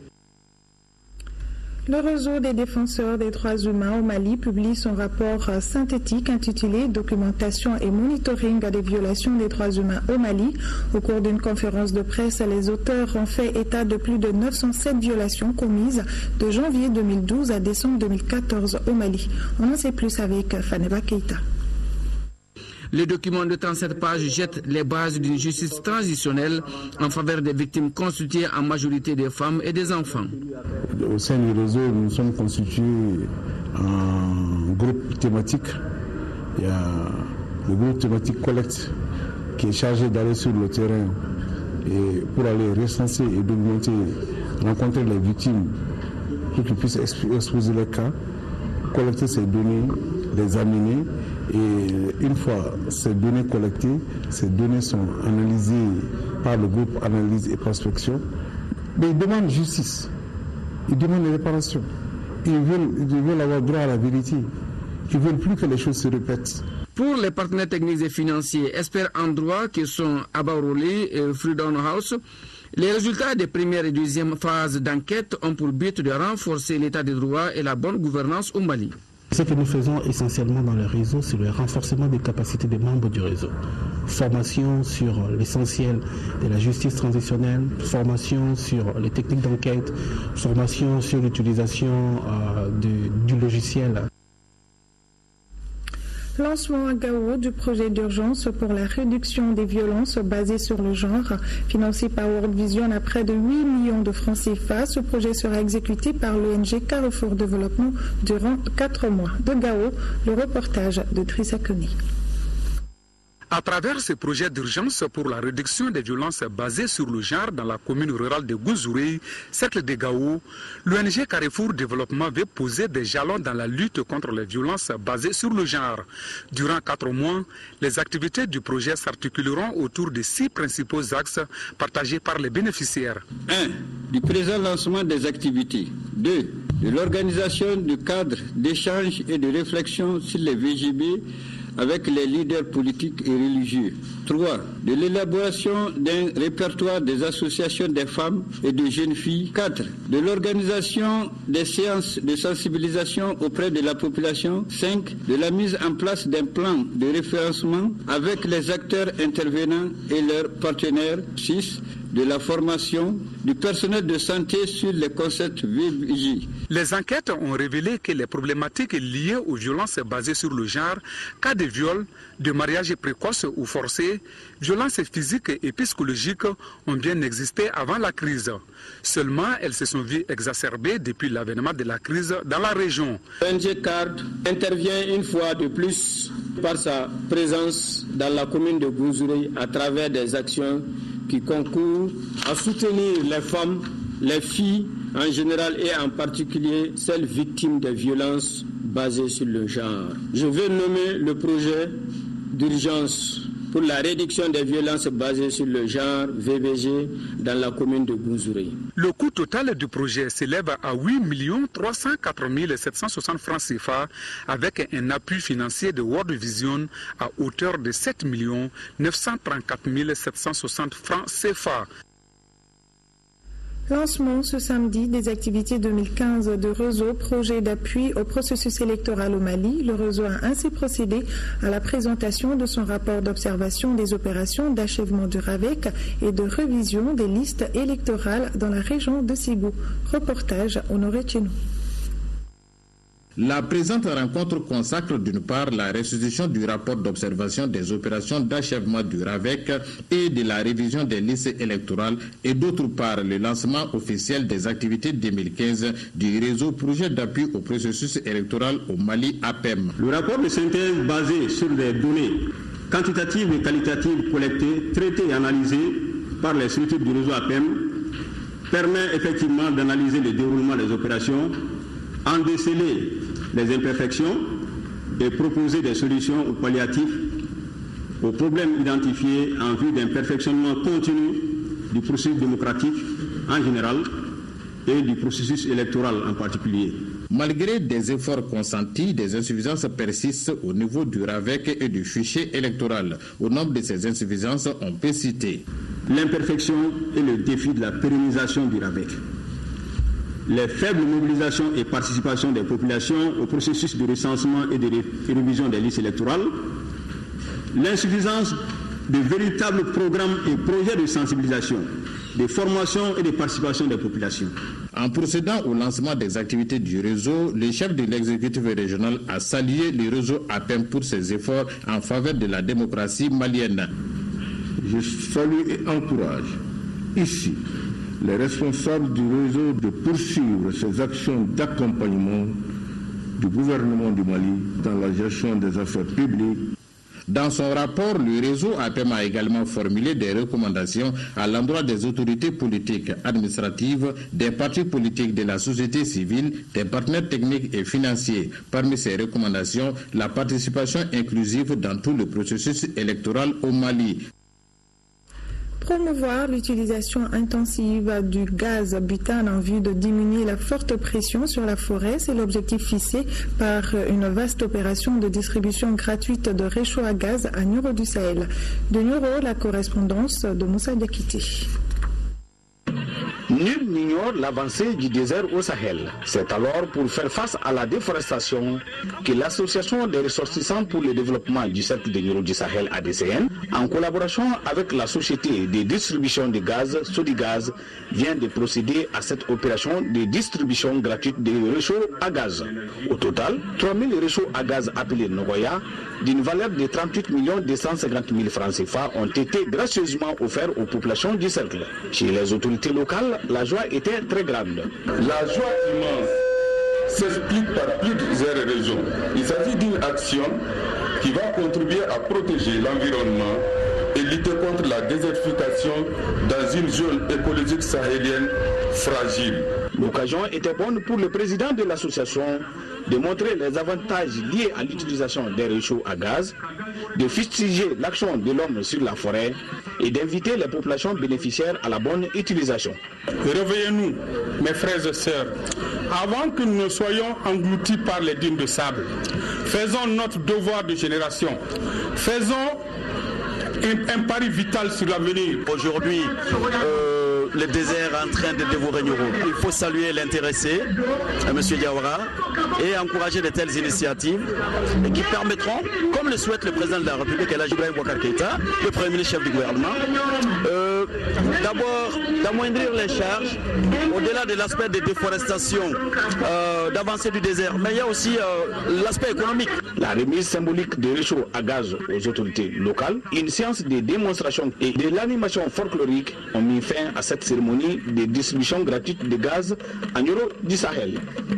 Le réseau des défenseurs des droits humains au Mali publie son rapport synthétique intitulé « Documentation et monitoring des violations des droits humains au Mali ». Au cours d'une conférence de presse, les auteurs ont fait état de plus de 907 violations commises de janvier 2012 à décembre 2014 au Mali. On en sait plus avec Faneba Keïta. Le document de 37 pages jette les bases d'une justice transitionnelle en faveur des victimes constituées en majorité des femmes et des enfants. Au sein du réseau, nous sommes constitués en groupe thématique. Il y a le groupe thématique collecte qui est chargé d'aller sur le terrain et pour aller recenser et documenter, rencontrer les victimes pour qu'ils puissent exposer les cas, collecter ces données, les amener. Et une fois ces données collectées, ces données sont analysées par le groupe Analyse et Prospection. Mais ils demandent justice, ils demandent réparation, ils veulent avoir droit à la vérité, ils ne veulent plus que les choses se répètent. Pour les partenaires techniques et financiers, experts en droit qui sont Abaouroli et Freedom House, les résultats des premières et deuxième phases d'enquête ont pour but de renforcer l'état de droit et la bonne gouvernance au Mali. Ce que nous faisons essentiellement dans le réseau, c'est le renforcement des capacités des membres du réseau. Formation sur l'essentiel de la justice transitionnelle, formation sur les techniques d'enquête, formation sur l'utilisation du logiciel. Lancement à Gao du projet d'urgence pour la réduction des violences basées sur le genre, financé par World Vision à près de 8 millions de francs CFA. Ce projet sera exécuté par l'ONG Carrefour Développement durant 4 mois. De Gao, le reportage de Trissa Kony. À travers ce projet d'urgence pour la réduction des violences basées sur le genre dans la commune rurale de Gouzouré, cercle de Gao, l'ONG Carrefour Développement veut poser des jalons dans la lutte contre les violences basées sur le genre. Durant 4 mois, les activités du projet s'articuleront autour de 6 principaux axes partagés par les bénéficiaires. 1. Du présent lancement des activités. 2. De l'organisation du cadre d'échange et de réflexion sur les VGB avec les leaders politiques et religieux. 3. De l'élaboration d'un répertoire des associations des femmes et des jeunes filles. 4. De l'organisation des séances de sensibilisation auprès de la population. 5. De la mise en place d'un plan de référencement avec les acteurs intervenants et leurs partenaires. 6. De la formation du personnel de santé sur les concepts VJ. Les enquêtes ont révélé que les problématiques liées aux violences basées sur le genre, cas de viol, de mariage précoce ou forcé, violences physiques et psychologiques ont bien existé avant la crise. Seulement, elles se sont vues exacerbées depuis l'avènement de la crise dans la région. l'ONG CARD intervient une fois de plus par sa présence dans la commune de Gouzouré à travers des actions qui concourent à soutenir les femmes, les filles en général et en particulier celles victimes des violences basées sur le genre. Je vais nommer le projet d'urgence pour la réduction des violences basées sur le genre, VBG, dans la commune de Gouzouré. Le coût total du projet s'élève à 8 304 760 francs CFA avec un appui financier de World Vision à hauteur de 7 934 760 francs CFA. Lancement ce samedi des activités 2015 de réseau, projet d'appui au processus électoral au Mali. Le réseau a ainsi procédé à la présentation de son rapport d'observation des opérations d'achèvement du RAVEC et de révision des listes électorales dans la région de Ségou. Reportage Honoré Tchenou. La présente rencontre consacre d'une part la restitution du rapport d'observation des opérations d'achèvement du RAVEC et de la révision des listes électorales et d'autre part le lancement officiel des activités 2015 du réseau projet d'appui au processus électoral au Mali APEM. Le rapport de synthèse basé sur des données quantitatives et qualitatives collectées, traitées et analysées par les structures du réseau APEM permet effectivement d'analyser le déroulement des opérations, en déceler les imperfections et proposer des solutions aux palliatifs aux problèmes identifiés en vue d'un perfectionnement continu du processus démocratique en général et du processus électoral en particulier. Malgré des efforts consentis, des insuffisances persistent au niveau du RAVEC et du fichier électoral. Au nombre de ces insuffisances, on peut citer l'imperfection et le défi de la pérennisation du RAVEC, les faibles mobilisations et participations des populations au processus de recensement et de révision des listes électorales, l'insuffisance de véritables programmes et projets de sensibilisation, de formation et de participation des populations. En procédant au lancement des activités du réseau, le chef de l'exécutif régional a salué le réseau APEM pour ses efforts en faveur de la démocratie malienne. Je salue et encourage ici les responsables du réseau de poursuivre ces actions d'accompagnement du gouvernement du Mali dans la gestion des affaires publiques. Dans son rapport, le réseau APEM a également formulé des recommandations à l'endroit des autorités politiques, administratives, des partis politiques, de la société civile, des partenaires techniques et financiers. Parmi ces recommandations, la participation inclusive dans tout le processus électoral au Mali. Promouvoir l'utilisation intensive du gaz butane en vue de diminuer la forte pression sur la forêt, c'est l'objectif fixé par une vaste opération de distribution gratuite de réchaud à gaz à Nioro du Sahel. De Nioro, la correspondance de Moussa Diakité. Nul n'ignore l'avancée du désert au Sahel. C'est alors pour faire face à la déforestation que l'Association des ressortissants pour le développement du cercle de Nioro du Sahel ADCN, en collaboration avec la société de distribution de gaz Sodigaz, vient de procéder à cette opération de distribution gratuite de réchauds à gaz. Au total, 3000 réchauds à gaz appelés Nogoya, d'une valeur de 38 250 000 francs CFA, ont été gracieusement offerts aux populations du cercle. Chez les autorités locales, la joie était très grande. La joie immense s'explique par plusieurs raisons. Il s'agit d'une action qui va contribuer à protéger l'environnement et lutter contre la désertification dans une zone écologique sahélienne fragile. L'occasion était bonne pour le président de l'association de montrer les avantages liés à l'utilisation des réchauds à gaz, de fustiger l'action de l'homme sur la forêt et d'inviter les populations bénéficiaires à la bonne utilisation. Réveillez-nous, mes frères et sœurs, avant que nous ne soyons engloutis par les dunes de sable. Faisons notre devoir de génération. Faisons un pari vital sur l'avenir. Aujourd'hui, le désert est en train de dévorer Nioro. Il faut saluer l'intéressé, M. Diawara, et encourager de telles initiatives qui permettront, comme le souhaite le président de la République, El Hadji Ibrahima Boubacar Keïta, le premier ministre chef du gouvernement, d'abord d'amoindrir les charges, au-delà de l'aspect de déforestation, d'avancée du désert, mais il y a aussi l'aspect économique. La remise symbolique des réchauds à gaz aux autorités locales, une séance de démonstration et de l'animation folklorique ont mis fin à cette cérémonie de distribution gratuite de gaz à Nioro du Sahel.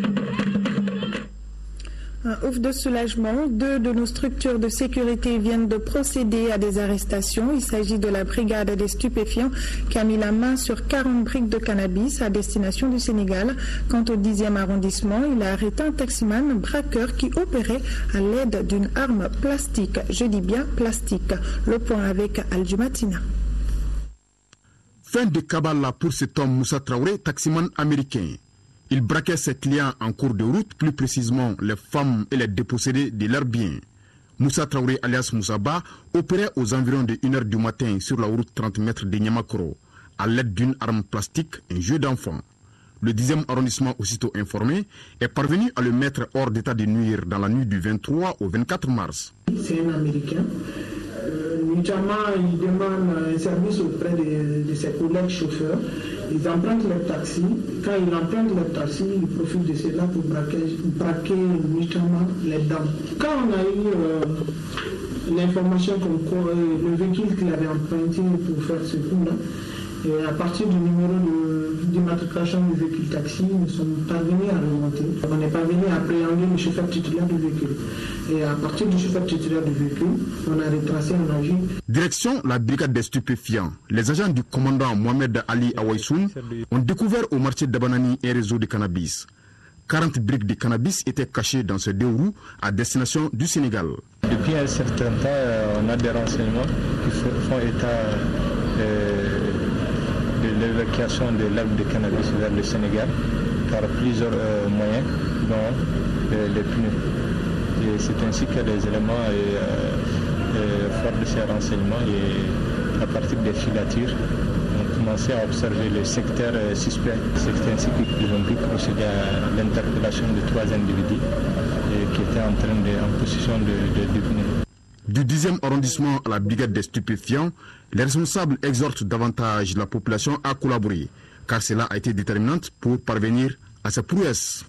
Un ouf de soulagement, 2 de nos structures de sécurité viennent de procéder à des arrestations. Il s'agit de la brigade des stupéfiants qui a mis la main sur 40 briques de cannabis à destination du Sénégal. Quant au 10e arrondissement, il a arrêté un taximan braqueur qui opérait à l'aide d'une arme plastique. Je dis bien plastique. Le point avec Aljumatina. Fin de Kabbalah pour cet homme Moussa Traoré, taximan américain. Il braquait ses clients en cours de route, plus précisément les femmes et les dépossédés de leurs biens. Moussa Traoré alias Moussaba opérait aux environs de 1h du matin sur la route 30 mètres de Niamakoro à l'aide d'une arme plastique, un jeu d'enfant. Le 10e arrondissement, aussitôt informé, est parvenu à le mettre hors d'état de nuire dans la nuit du 23 au 24 mars. C'est un Américain. Notamment, il demande un service auprès de ses collègues chauffeurs. Ils empruntent leur taxi. Quand ils empruntent leur taxi, ils profitent de cela pour braquer notamment les dames. Quand on a eu l'information comme quoi le véhicule qu'il avait emprunté pour faire ce coup-là, et à partir du numéro d'immatriculation du véhicule taxi, nous sommes parvenus à remonter. On est parvenu à appréhender le chauffeur titulaire du véhicule. Et à partir du chauffeur titulaire du véhicule, on a retracé un agent. Direction la brigade des stupéfiants. Les agents du commandant Mohamed Ali Awaïsoun ont découvert au marché d'Abanani un réseau de cannabis. 40 briques de cannabis étaient cachées dans ce 2 roues à destination du Sénégal. Depuis un certain temps, on a des renseignements qui font état de l'évacuation de l'herbe de cannabis vers le Sénégal par plusieurs moyens, dont les pneus. Et c'est ainsi que les éléments, forts de ces renseignements, et à partir des filatures, ont commencé à observer le secteur suspect. C'est ainsi qu'ils ont pu procéder à l'interpellation de 3 individus qui étaient en possession de pneus. Du 10e arrondissement à la brigade des stupéfiants, les responsables exhortent davantage la population à collaborer, car cela a été déterminant pour parvenir à sa prouesse.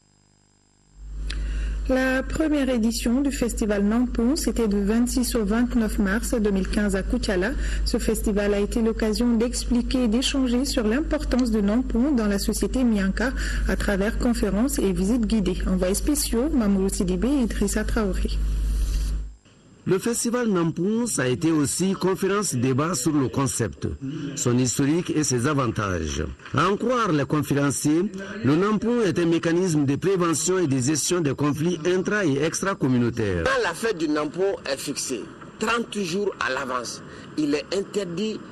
La première édition du festival Nampon, c'était du 26 au 29 mars 2015 à Koutiala. Ce festival a été l'occasion d'expliquer et d'échanger sur l'importance de Nampon dans la société Mianka à travers conférences et visites guidées. Envoyés spéciaux, Mamoudou Sidibé et Idrissa Traoré. Le festival Nampon a été aussi conférence-débat sur le concept, son historique et ses avantages. À en croire les conférenciers, le Nampon est un mécanisme de prévention et de gestion des conflits intra- et extra-communautaires. Quand la fête du Nampon est fixée, 30 jours à l'avance, il est interdit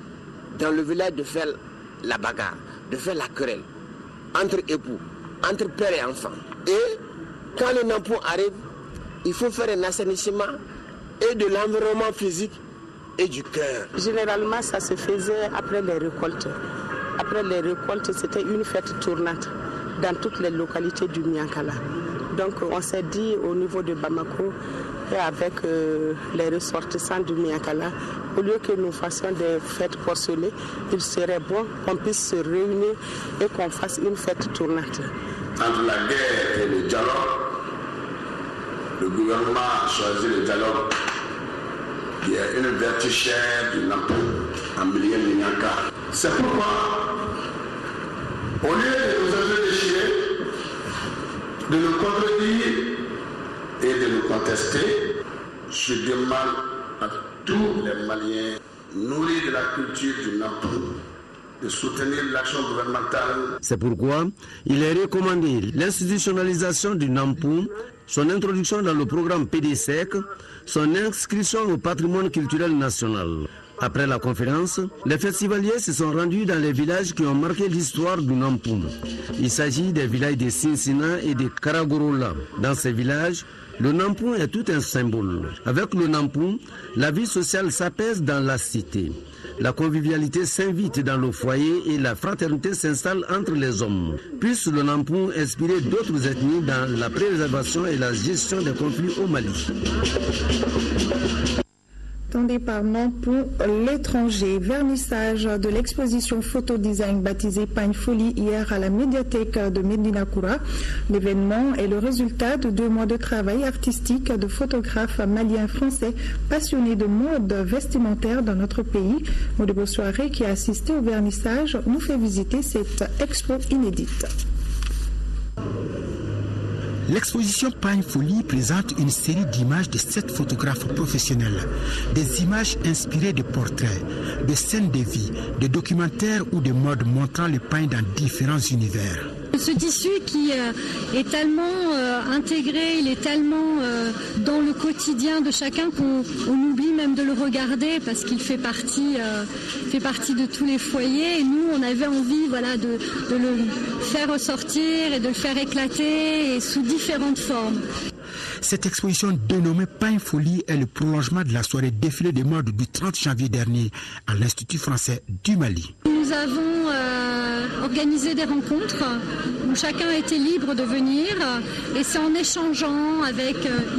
dans le village de faire la bagarre, de faire la querelle entre époux, entre père et enfant. Et quand le nampon arrive, il faut faire un assainissement et de l'environnement physique et du cœur. Généralement, ça se faisait après les récoltes. Après les récoltes, c'était une fête tournante dans toutes les localités du Miankala. Donc on s'est dit au niveau de Bamako et avec les ressortissants du Miankala, au lieu que nous fassions des fêtes porcelées, il serait bon qu'on puisse se réunir et qu'on fasse une fête tournante. Entre la guerre et le dialogue, le gouvernement a choisi le dialogue. Il y a une vertu chère du Nampou en milieu de Mianka. C'est pourquoi, au lieu de nous déchirer, de nous contredire et de nous contester, je demande à tous les Maliens nourris de la culture du Nampou de soutenir l'action gouvernementale. C'est pourquoi il est recommandé l'institutionnalisation du Nampou, son introduction dans le programme PDSEC, son inscription au patrimoine culturel national. Après la conférence, les festivaliers se sont rendus dans les villages qui ont marqué l'histoire du Nampou. Il s'agit des villages de Sinsina et de Karagorola. Dans ces villages, le Nampou est tout un symbole. Avec le Nampou, la vie sociale s'apaise dans la cité. La convivialité s'invite dans le foyer et la fraternité s'installe entre les hommes. Puisse le Nampou inspirer d'autres ethnies dans la préservation et la gestion des conflits au Mali. Attendez par Nampou, l'étranger. Vernissage de l'exposition photo-design baptisée Pagne Folie hier à la médiathèque de Medina Koura. L'événement est le résultat de 2 mois de travail artistique de photographes maliens français passionnés de mode vestimentaire dans notre pays. Modibo Soirée, qui a assisté au vernissage, nous fait visiter cette expo inédite. L'exposition Pagne Folie présente une série d'images de 7 photographes professionnels. Des images inspirées de portraits, de scènes de vie, de documentaires ou de modes montrant le pagne dans différents univers. Ce tissu qui est tellement intégré, il est tellement dans le quotidien de chacun qu'on oublie même de le regarder parce qu'il fait partie de tous les foyers. Et nous, on avait envie de le faire ressortir et de le faire éclater et sous différentes formes. Cette exposition dénommée Pagne Folie est le prolongement de la soirée défilé de mode du 30 janvier dernier à l'Institut français du Mali. Nous avons organisé des rencontres où chacun était libre de venir et c'est en échangeant avec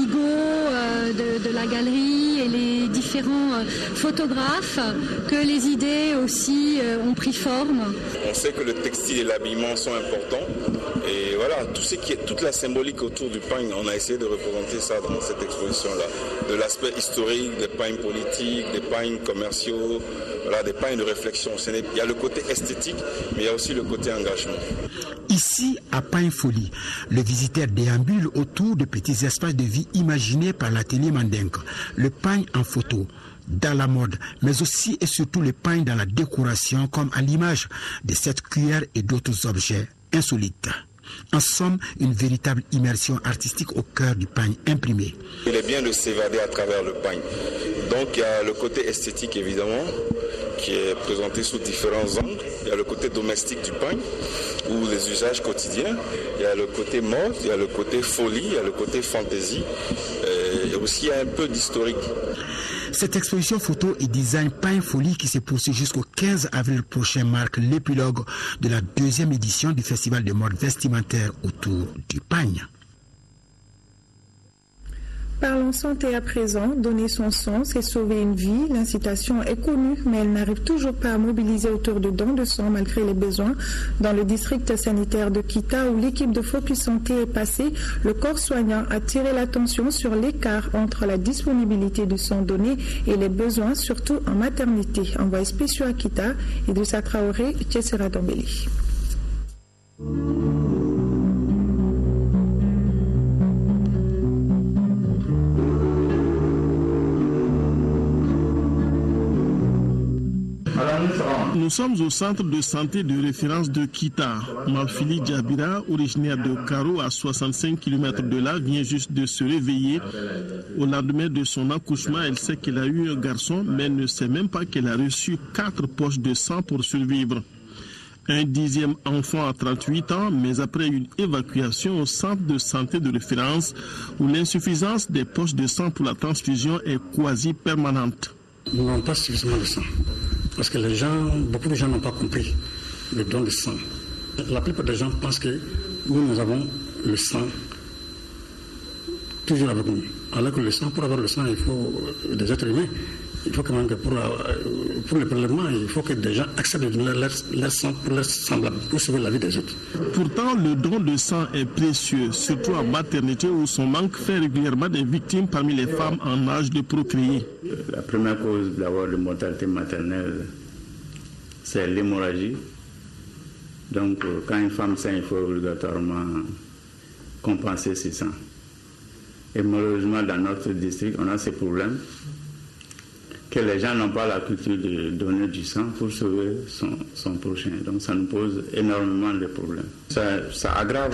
Hugo de la galerie et les différents photographes que les idées aussi ont pris forme. On sait que le textile et l'habillement sont importants et voilà, toute la symbolique autour du pagne, on a essayé de représenter ça dans cette exposition-là. De l'aspect historique, des pagnes politiques, des pagnes commerciaux, voilà, des pagnes de réflexion. Il y a le côté esthétique, mais il y a aussi le côté engagement. Ici, à Pagne Folie, le visiteur déambule autour de petits espaces de vie imaginés par l'atelier Mandingue. Le pagne en photo, dans la mode, mais aussi et surtout le pagne dans la décoration, comme à l'image de cette cuillère et d'autres objets insolites. En somme, une véritable immersion artistique au cœur du pagne imprimé. Il est bien de s'évader à travers le pagne. Donc il y a le côté esthétique évidemment, qui est présenté sous différents angles. Il y a le côté domestique du pagne, ou les usages quotidiens. Il y a le côté mode, il y a le côté folie, il y a le côté fantaisie. Et aussi il y a un peu d'historique. Cette exposition photo et design Pagne Folie qui se poursuit jusqu'au 15 avril prochain marque l'épilogue de la 2e édition du festival de mode vestimentaire autour du pagne. Parlons santé à présent. Donner son sang, c'est sauver une vie. L'incitation est connue, mais elle n'arrive toujours pas à mobiliser autour de dons de sang malgré les besoins. Dans le district sanitaire de Kita, où l'équipe de Focus Santé est passée, le corps soignant a tiré l'attention sur l'écart entre la disponibilité du sang donné et les besoins, surtout en maternité. Envoyé spéciaux à Kita, Idrissa Traoré, Tchessera Dombeli. Nous sommes au centre de santé de référence de Kita. Malfili Djabira, originaire de Karo, à 65 km de là, vient juste de se réveiller. Au lendemain de son accouchement, elle sait qu'elle a eu un garçon, mais ne sait même pas qu'elle a reçu 4 poches de sang pour survivre. Un 10e enfant à 38 ans, mais après une évacuation au centre de santé de référence où l'insuffisance des poches de sang pour la transfusion est quasi permanente. Nous n'avons pas suffisamment de sang parce que beaucoup de gens n'ont pas compris le don de sang. La plupart des gens pensent que nous avons le sang toujours avec nous. Alors que le sang, pour avoir le sang, il faut des êtres humains. Il faut quand même que pour le prélèvement, il faut que des gens acceptent de donner leur sang pour leur semblable, pour sauver la vie des autres. Pourtant, le don de sang est précieux, surtout en maternité où son manque fait régulièrement des victimes parmi les femmes en âge de procréer. La première cause d'abord de mortalité maternelle, c'est l'hémorragie. Donc, quand une femme saigne, il faut obligatoirement compenser ses sangs. Et malheureusement, dans notre district, on a ces problèmes que les gens n'ont pas la culture de donner du sang pour sauver son prochain. Donc ça nous pose énormément de problèmes. Ça aggrave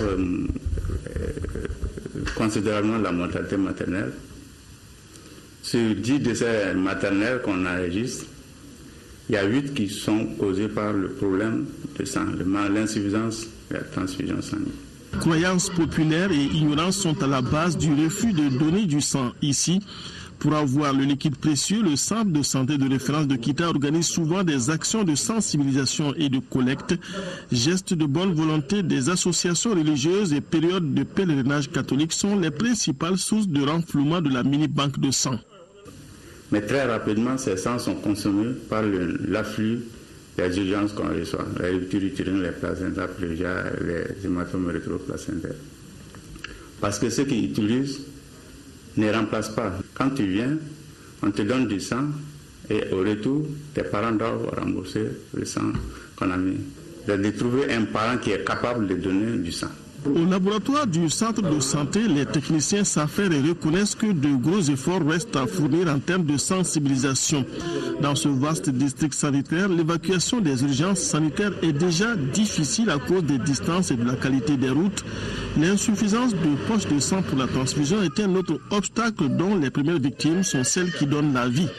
considérablement la mortalité maternelle. Sur 10 décès maternels qu'on enregistre, il y a 8 qui sont causés par le problème de sang, l'insuffisance de la transfusion sanguine. Croyances populaires et ignorance sont à la base du refus de donner du sang ici. Pour avoir le liquide précieux, le centre de santé de référence de Kita organise souvent des actions de sensibilisation et de collecte, gestes de bonne volonté des associations religieuses et périodes de pèlerinage catholique sont les principales sources de renflouement de la mini-banque de sang. Mais très rapidement, ces sangs sont consommés par l'afflux des urgences qu'on reçoit, les ruptures utérines, les placentas pluvia, les hématomes rétroplacentaires. Parce que ceux qui utilisent ne remplace pas. Quand tu viens, on te donne du sang et au retour, tes parents doivent rembourser le sang qu'on a mis. De trouver un parent qui est capable de donner du sang. Au laboratoire du centre de santé, les techniciens s'affairent et reconnaissent que de gros efforts restent à fournir en termes de sensibilisation. Dans ce vaste district sanitaire, l'évacuation des urgences sanitaires est déjà difficile à cause des distances et de la qualité des routes. L'insuffisance de poches de sang pour la transfusion est un autre obstacle dont les premières victimes sont celles qui donnent la vie.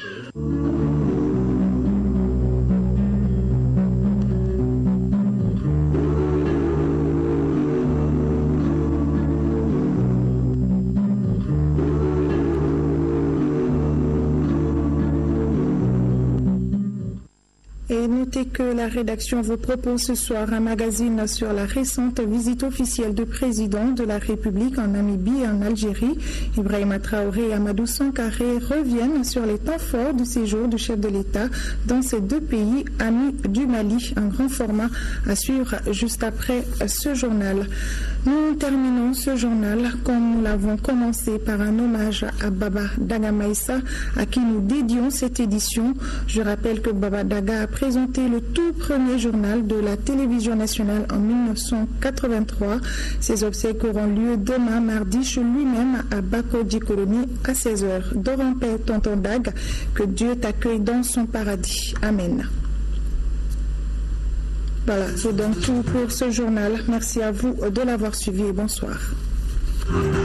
Et notez que la rédaction vous propose ce soir un magazine sur la récente visite officielle du président de la République en Namibie et en Algérie. Ibrahima Traoré et Amadou Sankaré reviennent sur les temps forts du séjour du chef de l'État dans ces deux pays amis du Mali. Un grand format à suivre juste après ce journal. Nous terminons ce journal comme nous l'avons commencé par un hommage à Baba Daga Maïssa à qui nous dédions cette édition. Je rappelle que Baba Daga a présenté le tout premier journal de la télévision nationale en 1983. Ses obsèques auront lieu demain mardi chez lui-même à Bako-Djikoloni à 16h. Dors en paix, tonton Dag, que Dieu t'accueille dans son paradis. Amen. Voilà, c'est donc tout pour ce journal. Merci à vous de l'avoir suivi et bonsoir.